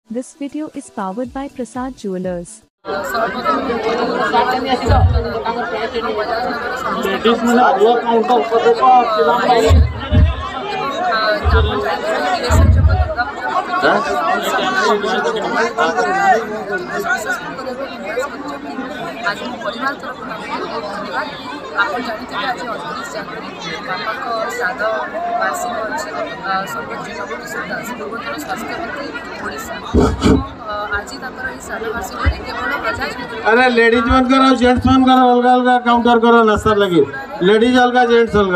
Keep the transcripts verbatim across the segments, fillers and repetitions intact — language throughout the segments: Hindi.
This video is powered by Prasad Jewelers. आज मो परिवार तरफ धन्यवाद। आप जानते हैं आज अड़तीस जनवरी बापा श्राद्ध वार्षिक अच्छी सर्वोच्च नवकिशोर दास पूर्वतन स्वास्थ्य मंत्री ओडिशा आज श्राद्ध वार्षिक केवल बजाज अरे लेडीज मन करो जेंट्स मन करो अलग अलग काउंटर करो नाश्ता लगी लेडीज अलग जेंट्स अलग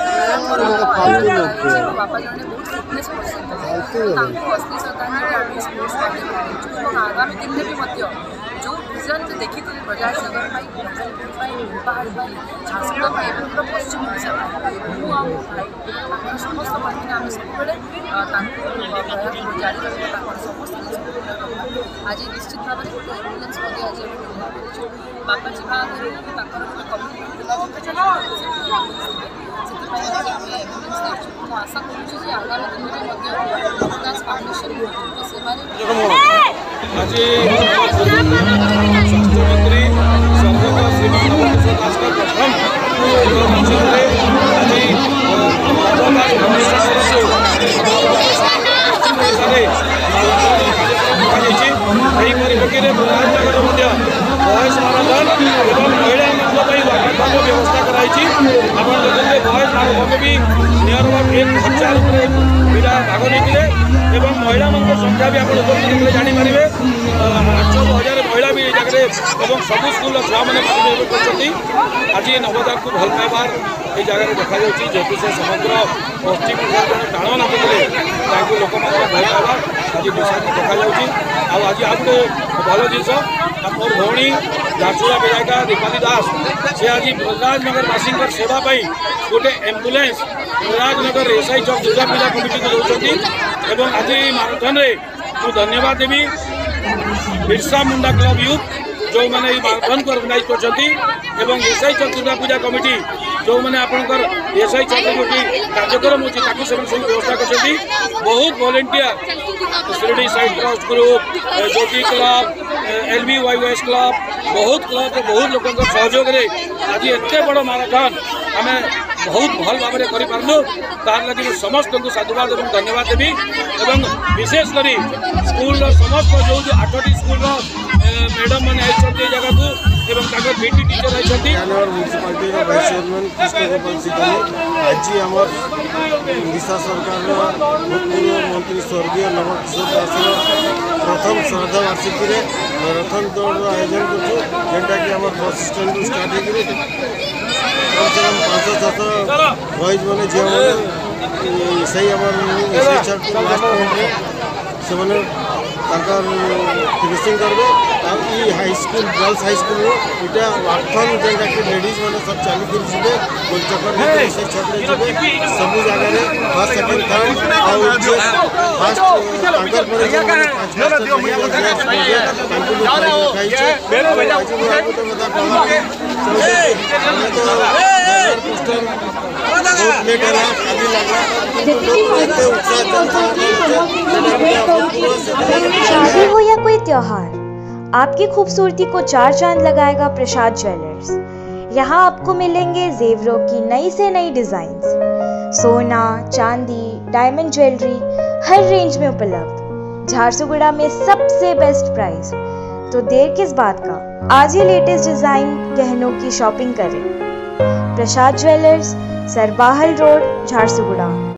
बापा जने बहुत फिटनेस पर्सन अस्थि श्रद्धांजलि आगामी दिन में भी जो विजन देखी बजाज नगर बाहर झारसुगुड़ा पूरा पश्चिम ओडिशा मुझे समस्त पार्टी आम सब जारी रखा समस्त आज निश्चित भाव में गोटे एम्बुलेंस आज बापा जी आशा करुँ आगामी दिन में दास फाउंडेशन सेवा आज स्वास्थ्य मंत्री स्वर्गत श्रीमान नवकिशोर दास प्रथम परिप्रेक्षी में बृहन्नगर बॉयज माराथन और महिला वाटर व्यवस्था कराई आप देखते बॉयज माराथन में भी नियर अबाउट एक हजार पिला भाग नहीं महिला संख्या भी आप जानीपारे आठ हजार महिला भी जगह सब स्कूल छुआ मैंने पार्टिसिपेट आज नवोदय को भल पाइबार ये जगह देखा जेहतु से समग्र पश्चिम जड़े टाण नाचुले लोक भल पाइबार आज विषय देखा आज आ गए भल जिस मोर भौणी झारसुगुड़ा विधायिका दीपाली दास से आज बजाजनगरवासी सेवाई गोटे ambulance Bajajnagar SI chowk Durga Puja committee को दौरान एवं आज माराथन रे मु धन्यवाद देवी बिरसा मुंडा क्लब यूथ जो मैंने माराथन को ऑर्गेनाइज कर एसआई चौक दुर्गा पूजा कमिटी जो मैंने आपंकर एसआई चौक कमिटी कार्यक्रम होती व्यवस्था कर बहुत volunteer Shirdi side cross group Jyoti club LB YS club बहुत क्लब बहुत लोक सहयोग आज एत बड़ माराथन आम बहुत भल भाव में करूँ तार लगी समस्त को साधुवाद और धन्यवाद देवी एवं विशेषकर स्कूल समस्त जो आठटी स्कूल मैडम मैंने आई जगह को एवं पीटी टीचर आई municipality vice chairman Krishna Gopal Singh आज आम ओडिशा सरकार भूतपूर्व मंत्री स्वर्गीय नवकिशोर दास प्रथम श्राद्ध वार्षिक मैराथन दौड़ आयोजन करेंटा कि आम बस स्टैंड स्टार्ट हो कम से कम पाँच छः बॉयज मैंने झील मैंने सही आम लास्ट पॉइंट से फिनिशिंग करेंगे high school girls high school इटा वार्थन जेनटा कि लेडीज मैंने सब चली कर जी गोल चक्कर छकरे जी सब जगह फर्स्ट सेकेंड थर्ड फास्ट शादी हो या कोई त्योहार, आपकी खूबसूरती को चार चांद लगाएगा प्रसाद ज्वेलर्स। यहाँ आपको मिलेंगे जेवरों की नई से नई डिजाइन्स, सोना, चांदी, डायमंड ज्वेलरी हर रेंज में उपलब्ध। झारसुगुड़ा में सबसे बेस्ट प्राइस, तो देर किस बात का, आज ही लेटेस्ट डिजाइन गहनों की शॉपिंग करें। Prasad jewellers, Sarbahal road, Jharsuguda.